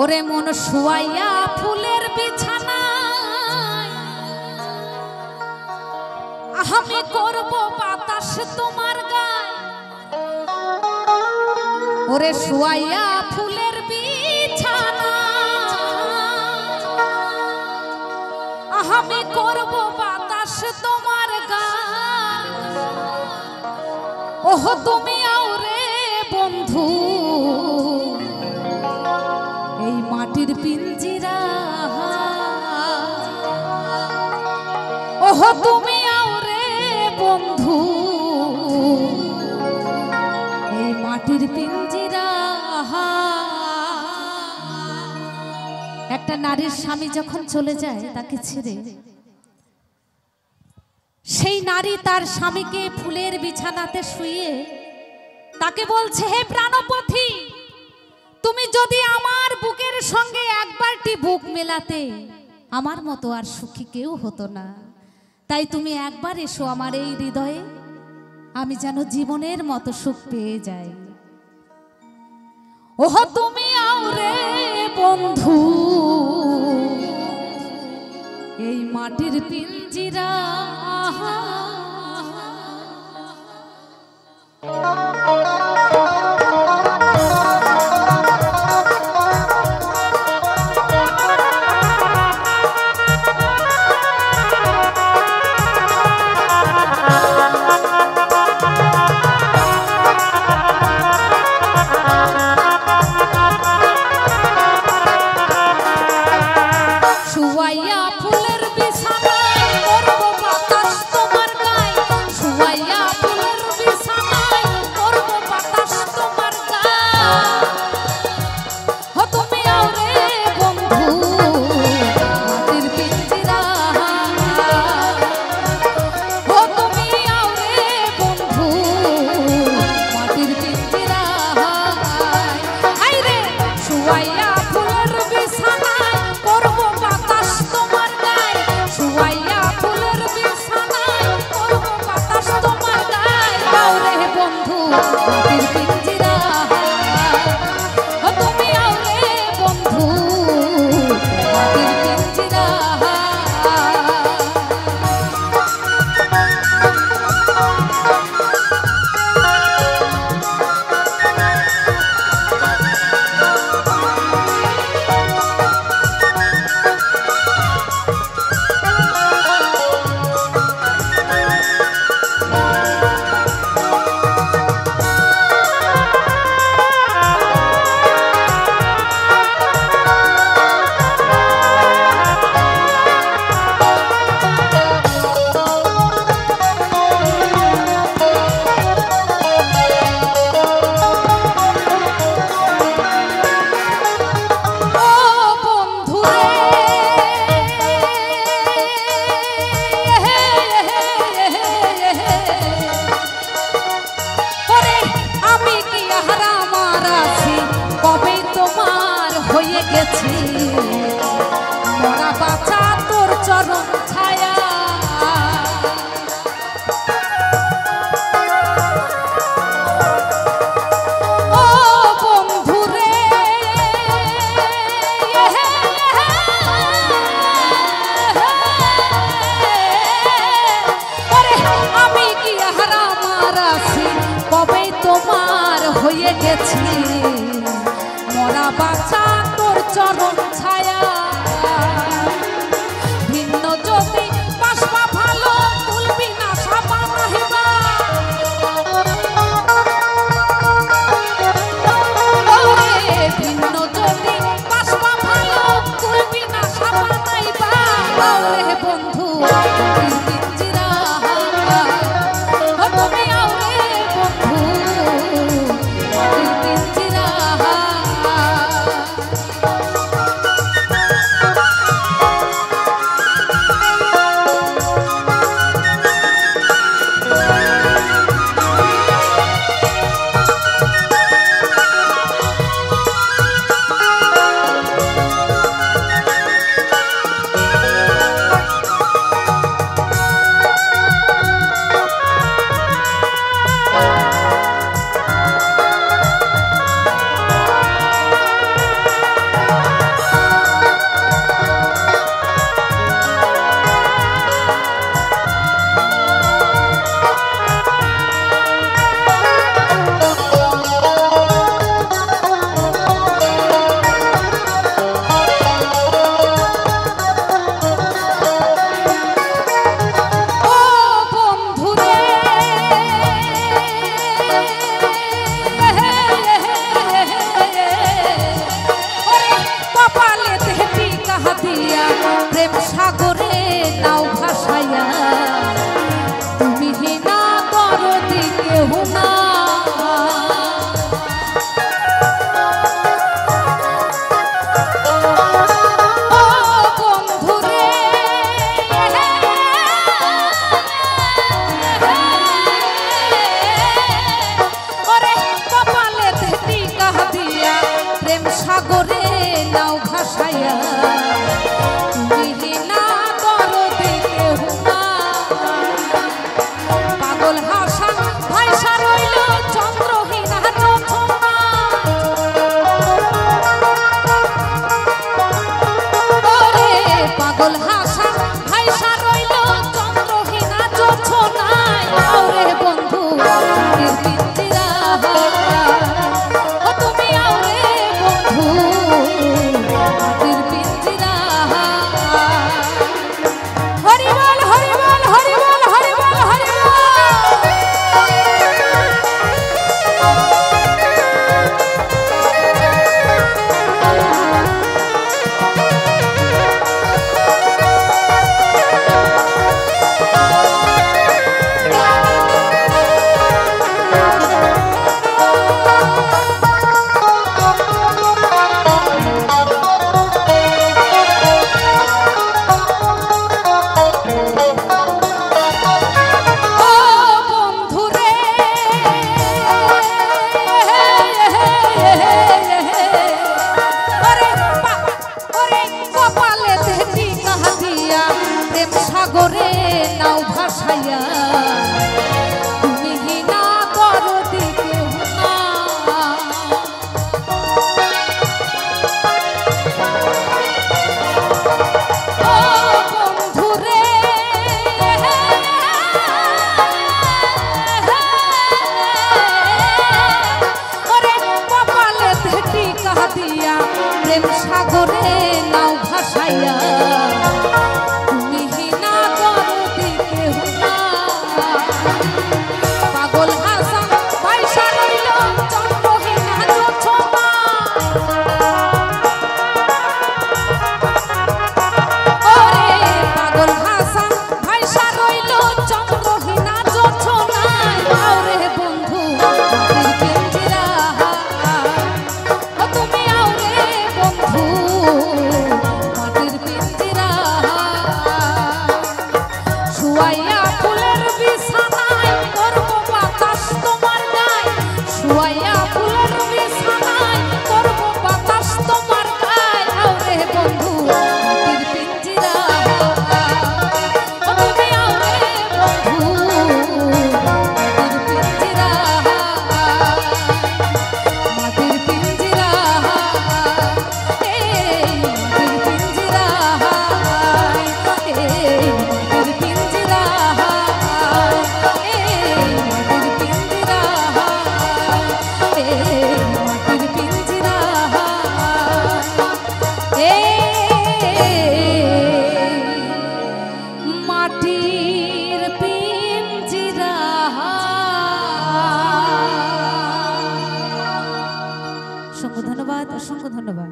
ওরে মন শুয়াইয়া ফুলের বিছানায় আমি করব বাতাস তোমার গায়। ওরে শুয়াইয়া ফুলের বিছানায় আমি করব বাতাস তোমার গায়। ওহ তুমি আওরে বন্ধু এই মাটির পিঞ্জিরা। ওহ তুমি আওরে বন্ধু এই মাটির পিঞ্জিরা। একটা নারীর স্বামী যখন চলে যায় তাকে ছেড়ে, সেই নারী তার স্বামীকে ফুলের বিছানাতে শুয়ে তাকে বলছে, হে প্রাণপথী, তুমি যদি আমার বুকের সঙ্গে একবারটি বুক মেলাতে আমার মতো আর সুখী কেউ হতো না। তাই তুমি একবার এসো আমার এই হৃদয়ে, আমি যেন জীবনের মতো সুখ পেয়ে যাই। ওহ তুমি আওরে বন্ধু এই মাটির পিঞ্জিরা। কবে তোমার হয়ে গেছি মরা বাছা তোর চরণ ছায়া। ভিন্ন যদি বাসবা ভালো তুলবি না সাপা নাহিবা। ভিন্ন যদি বাসবা ভালো তুলবি না সাপা নাইবা। রে বন্ধু পিঞ্জিরা তুমি আওরে বন্ধু পিঞ্জিরা। ভাসাইয়া তুমি ঘৃণা করো দিকে প্রেম সাগরে নাও ভাসাইয়া তুমি হিনা করো দিকে হুনা পাগল হাসান পয়সা রইল চন্দ্রহীনা জোছনা ওরে পাগল হাসান পয়সা রইল চন্দ্রহীনা জোছনা আরে বন্ধু পিঞ্জিরা তুমি আরে বন্ধু মাটির পিঞ্জিরা শুয়াইয়া ফুলের বিছানায় করব বাতাস তোমার গায় শুয়াইয়া ফুলের বিছানায় করব বাতাস তোমার গায় আরে বন্ধু মাটির পিঞ্জিরা তুমি আরে বন্ধু মাটির পিঞ্জিরা মাটির পিঞ্জিরা অসংখ্য ধন্যবাদ।